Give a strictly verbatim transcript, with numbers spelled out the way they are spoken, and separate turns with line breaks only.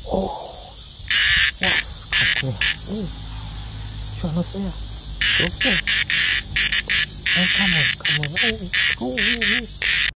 Oh, wow, come on. Oh, trying to say, go for it. Oh, come on, come on. Oh, oh, oh, oh.